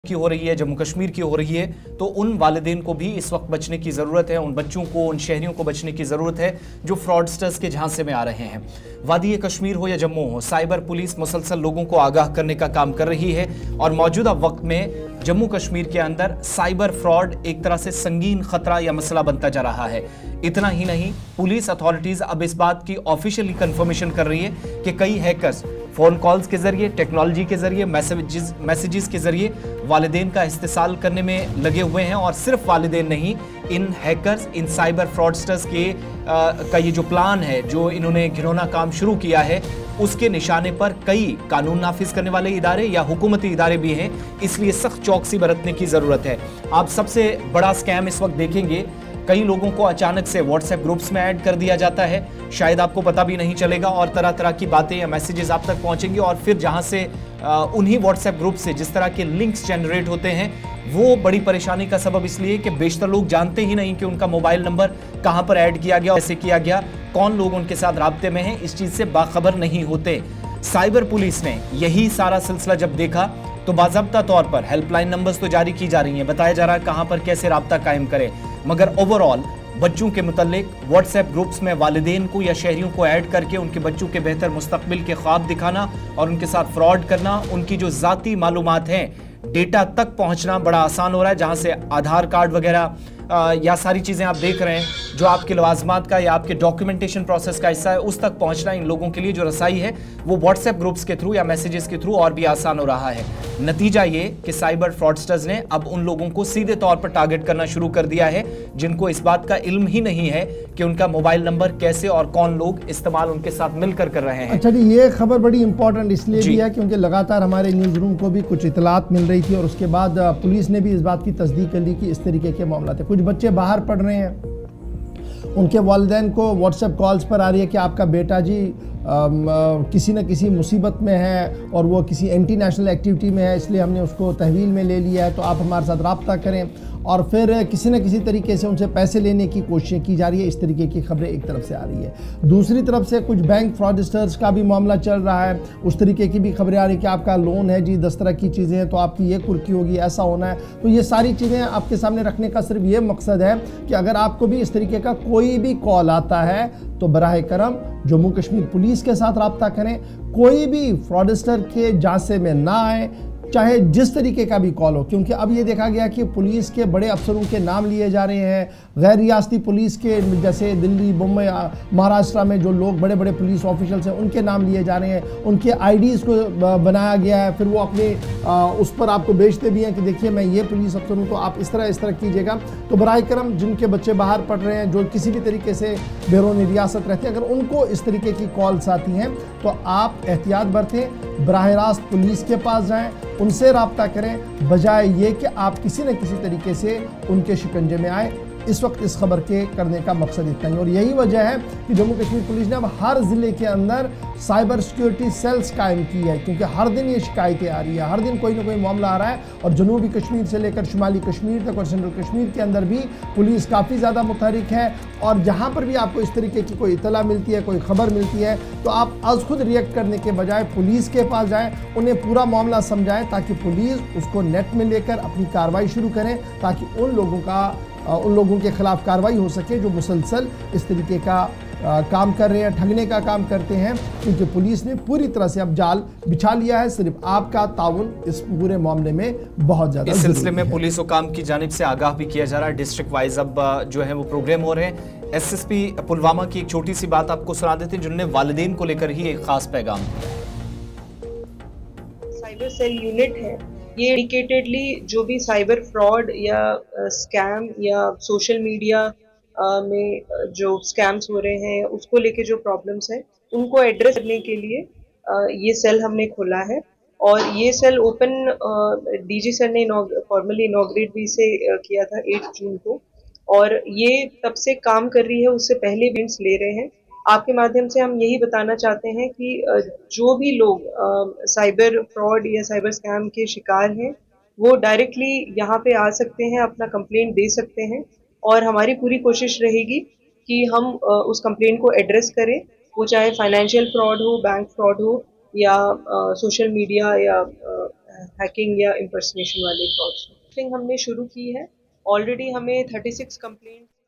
की हो रही है, जम्मू कश्मीर की हो रही है, तो उन वालिदैन को भी इस वक्त बचने की ज़रूरत है। उन बच्चों को, उन शहरियों को बचने की ज़रूरत है जो फ्रॉडस्टर्स के झांसे में आ रहे हैं। वादी कश्मीर हो या जम्मू हो, साइबर पुलिस मुसलसल लोगों को आगाह करने का काम कर रही है और मौजूदा वक्त में जम्मू कश्मीर के अंदर साइबर फ्रॉड एक तरह से संगीन खतरा या मसला बनता जा रहा है। इतना ही नहीं, पुलिस अथॉरिटीज अब इस बात की ऑफिशियली कंफर्मेशन कर रही है कि कई हैकर्स फोन कॉल्स के जरिए, टेक्नोलॉजी के जरिए, मैसेजेस के जरिए वालिदैन का इस्तेसाल करने में लगे हुए हैं। और सिर्फ वालिदैन नहीं, इन हैकर्स, इन साइबर फ्रॉडस्टर्स का ये जो प्लान है, जो इन्होंने घिनौना काम शुरू किया है, उसके निशाने पर कई कानून नाफिज करने वाले इदारे या हुकूमती इदारे भी हैं। इसलिए सख्त चौकसी बरतने की जरूरत है। आप सबसे बड़ा स्कैम इस वक्त देखेंगे, कई लोगों को अचानक से व्हाट्सएप ग्रुप्स में ऐड कर दिया जाता है, शायद आपको पता भी नहीं चलेगा, और तरह तरह की बातें या मैसेजेस आप तक पहुंचेंगे। और फिर जहां से उन्हीं व्हाट्सएप ग्रुप से जिस तरह के लिंक्स जनरेट होते हैं, वो बड़ी परेशानी का सबब इसलिए कि बेशतर लोग जानते ही नहीं कि उनका मोबाइल नंबर कहां पर ऐड किया गया, कैसे किया गया, कौन लोग उनके साथ राब्ते में हैं, इस चीज से बाखबर नहीं होते। साइबर पुलिस ने यही सारा सिलसिला जब देखा तो बाज़ाब्ता तौर पर हेल्पलाइन नंबर्स तो जारी की जा रही हैं, बताया जा रहा है कहां पर कैसे राब्ता कायम करें, मगर ओवरऑल बच्चों के मुतल्लिक व्हाट्सएप ग्रुप्स में वालिदैन को या शहरियों को ऐड करके उनके बच्चों के बेहतर मुस्तकबिल के ख्वाब दिखाना और उनके साथ फ्रॉड करना, उनकी जो ज़ाती मालूमात हैं, डेटा तक पहुंचना बड़ा आसान हो रहा है। जहां से आधार कार्ड वगैरह या सारी चीज़ें आप देख रहे हैं जो आपके लवाजमात का या आपके डॉक्यूमेंटेशन प्रोसेस का हिस्सा है, उस तक पहुंचना इन लोगों के लिए जो रसाई है वो व्हाट्सएप ग्रुप्स के थ्रू या मैसेजेस के थ्रू और भी आसान हो रहा है। नतीजा ये कि साइबर फ्रॉडस्टर्स ने अब उन लोगों को सीधे तौर पर टारगेट करना शुरू कर दिया है जिनको इस बात का इल्म ही नहीं है कि उनका मोबाइल नंबर कैसे और कौन लोग इस्तेमाल उनके साथ मिलकर कर रहे हैं। अच्छा जी, ये खबर बड़ी इंपॉर्टेंट इसलिए भी है क्योंकि लगातार हमारे न्यूज़ रूम को भी कुछ इतलात मिल रही थी और उसके बाद पुलिस ने भी इस बात की तस्दीक कर ली कि इस तरीके के मामला थे। कुछ बच्चे बाहर पढ़ रहे हैं, उनके वालिदैन को व्हाट्सएप कॉल्स पर आ रही है कि आपका बेटा जी किसी न किसी मुसीबत में है और वो किसी एंटी नेशनल एक्टिविटी में है, इसलिए हमने उसको तहवील में ले लिया है, तो आप हमारे साथ रब्ता करें। और फिर किसी न किसी तरीके से उनसे पैसे लेने की कोशिशें की जा रही है। इस तरीके की खबरें एक तरफ से आ रही है, दूसरी तरफ से कुछ बैंक फ्रॉडस्टर्स का भी मामला चल रहा है, उस तरीके की भी खबरें आ रही है कि आपका लोन है जी, 10 तरह की चीज़ें हैं, तो आपकी ये कुर्की होगी, ऐसा होना है। तो ये सारी चीज़ें आपके सामने रखने का सिर्फ ये मकसद है कि अगर आपको भी इस तरीके का कोई भी कॉल आता है तो बराह करम जम्मू कश्मीर पुलिस के साथ रब्ता करें। कोई भी फ्रॉडस्टर के झांसे में ना आए, चाहे जिस तरीके का भी कॉल हो, क्योंकि अब ये देखा गया कि पुलिस के बड़े अफसरों के नाम लिए जा रहे हैं। गैर रियासती पुलिस के जैसे दिल्ली, मुंबई, महाराष्ट्र में जो लोग बड़े बड़े पुलिस ऑफिशियल्स हैं उनके नाम लिए जा रहे हैं, उनके आईडीज़ को बनाया गया है, फिर वो अपने उस पर आपको बेचते भी हैं कि देखिए मैं ये पुलिस अफसर हूँ, तो आप इस तरह कीजिएगा। तो बराए करम जिनके बच्चे बाहर पढ़ रहे हैं, जो किसी भी तरीके से बैरून रियासत रहते हैं, अगर उनको इस तरीके की कॉल्स आती हैं तो आप एहतियात बरतें, बराह रास्त पुलिस के पास जाएँ, उनसे रब्ता करें, बजाय ये कि आप किसी न किसी तरीके से उनके शिकंजे में आए। इस वक्त इस खबर के करने का मकसद इतना ही, और यही वजह है कि जम्मू कश्मीर पुलिस ने अब हर ज़िले के अंदर साइबर सिक्योरिटी सेल्स कायम की है, क्योंकि हर दिन ये शिकायतें आ रही है, हर दिन कोई ना कोई मामला आ रहा है। और जनूबी कश्मीर से लेकर शुमाली कश्मीर तक और सेंट्रल कश्मीर के अंदर भी पुलिस काफ़ी ज़्यादा मुतहरिक है। और जहाँ पर भी आपको इस तरीके की कोई इतला मिलती है, कोई खबर मिलती है, तो आप आज खुद रिएक्ट करने के बजाय पुलिस के पास जाएँ, उन्हें पूरा मामला समझाएं, ताकि पुलिस उसको नेट में लेकर अपनी कार्रवाई शुरू करें, ताकि उन लोगों के खिलाफ कार्रवाई हो सके जो मुसलसल इस तरीके का काम कर रहे हैं, ठगने का काम करते हैं। क्योंकि पुलिस ने पूरी तरह से अब जाल बिछा लिया है। सिर्फ आपका ताउन इस पूरे मामले में बहुत ज़्यादा इस सिलसिले में पुलिस हुकाम की जानिब से आगाह भी किया जा रहा है। डिस्ट्रिक्ट वाइज अब जो है वो प्रोग्राम हो रहे हैं। एसएसपी पुलवामा की एक छोटी सी बात आपको सुना देते हैं, जिन्होंने वालिदैन को लेकर ही एक खास पैगाम दिया। साइबर सेल यूनिट है, ये डेडिकेटेडली जो भी साइबर फ्रॉड या स्कैम या सोशल मीडिया में जो स्कैम्स हो रहे हैं उसको लेके जो प्रॉब्लम्स है उनको एड्रेस करने के लिए ये सेल हमने खोला है। और ये सेल ओपन डीजी सर ने फॉर्मली इनॉग्रेट भी से किया था 8 जून को, और ये तब से काम कर रही है, उससे पहले इवेंट्स ले रहे हैं। आपके माध्यम से हम यही बताना चाहते हैं कि जो भी लोग साइबर फ्रॉड या साइबर स्कैम के शिकार हैं वो डायरेक्टली यहाँ पे आ सकते हैं, अपना कंप्लेंट दे सकते हैं, और हमारी पूरी कोशिश रहेगी कि हम उस कंप्लेंट को एड्रेस करें, वो चाहे फाइनेंशियल फ्रॉड हो, बैंक फ्रॉड हो, या सोशल मीडिया या हैकिंग या इम्पर्सनेशन वाले फ्रॉड्स। हमने शुरू की है, ऑलरेडी हमें 36 कंप्लेंट